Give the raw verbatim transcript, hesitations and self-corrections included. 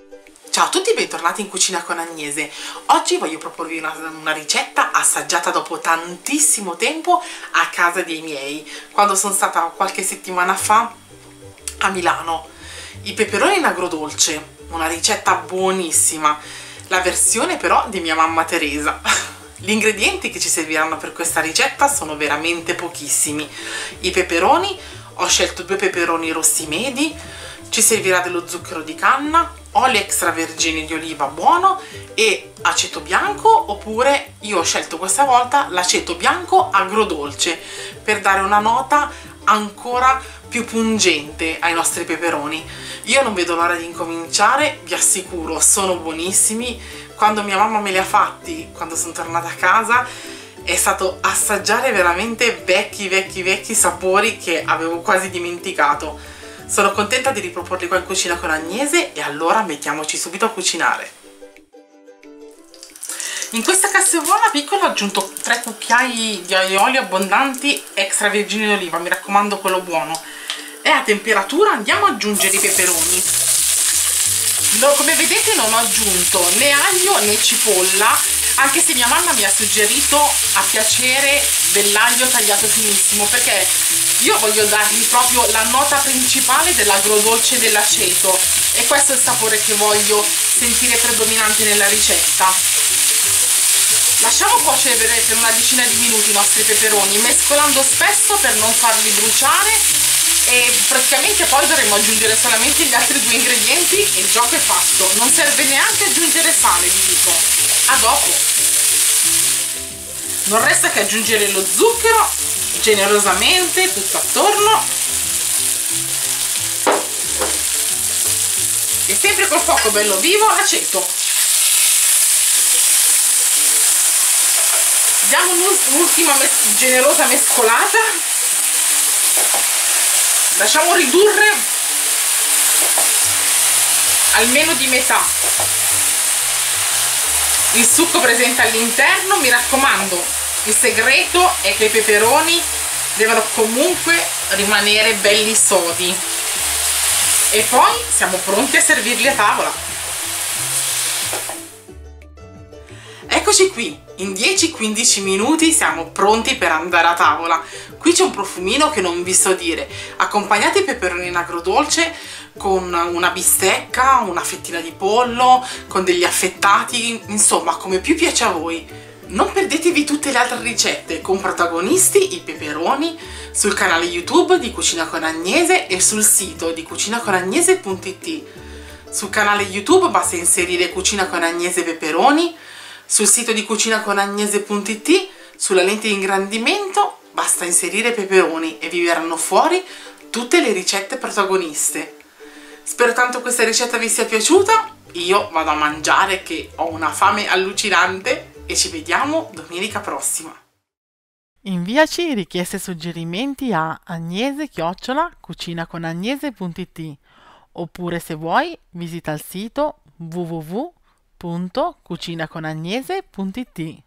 Ciao a tutti e bentornati in Cucina con Agnese. Oggi voglio proporvi una, una ricetta assaggiata dopo tantissimo tempo a casa dei miei, quando sono stata qualche settimana fa a Milano. I peperoni in agrodolce, una ricetta buonissima, la versione però di mia mamma Teresa. Gli ingredienti che ci serviranno per questa ricetta sono veramente pochissimi. I peperoni, ho scelto due peperoni rossi medi, ci servirà dello zucchero di canna, olio extravergine di oliva buono e aceto bianco, oppure io ho scelto questa volta l'aceto bianco agrodolce per dare una nota ancora più pungente ai nostri peperoni. Io non vedo l'ora di incominciare, vi assicuro, sono buonissimi. Quando mia mamma me li ha fatti, quando sono tornata a casa, è stato assaggiare veramente vecchi vecchi vecchi sapori che avevo quasi dimenticato. Sono contenta di riproporli qua in Cucina con Agnese e allora mettiamoci subito a cucinare. In questa casseruola piccola ho aggiunto tre cucchiai di olio abbondanti extravergine di oliva, mi raccomando quello buono. E a temperatura andiamo ad aggiungere i peperoni. No, come vedete non ho aggiunto né aglio né cipolla, anche se mia mamma mi ha suggerito a piacere dell'aglio tagliato finissimo, perché io voglio dargli proprio la nota principale dell'agrodolce dell'aceto, e questo è il sapore che voglio sentire predominante nella ricetta. Lasciamo cuocere per una decina di minuti i nostri peperoni, mescolando spesso per non farli bruciare, e praticamente poi dovremo aggiungere solamente gli altri due ingredienti e il gioco è fatto. Non serve neanche aggiungere sale, vi dico. A dopo. Non resta che aggiungere lo zucchero generosamente tutto attorno e sempre col fuoco bello vivo l'aceto. Diamo un'ultima mes generosa mescolata, lasciamo ridurre almeno di metà il succo presente all'interno. Mi raccomando, il segreto è che i peperoni devono comunque rimanere belli sodi. E poi siamo pronti a servirli a tavola. Eccoci qui, in dieci quindici minuti siamo pronti per andare a tavola. Qui c'è un profumino che non vi so dire. Accompagnate i peperoni in agrodolce con una bistecca, una fettina di pollo, con degli affettati, insomma come più piace a voi. Non perdetevi tutte le altre ricette con protagonisti i peperoni sul canale YouTube di Cucina con Agnese e sul sito di cucina con agnese punto it. Sul canale YouTube basta inserire Cucina con Agnese peperoni, sul sito di cucina con agnese punto it, sulla lente di ingrandimento basta inserire peperoni e vi verranno fuori tutte le ricette protagoniste. Spero tanto questa ricetta vi sia piaciuta. Io vado a mangiare che ho una fame allucinante e ci vediamo domenica prossima. Inviaci richieste e suggerimenti a agnese chiocciola cucina con agnese punto it, oppure se vuoi visita il sito w w w punto cucina con agnese punto it.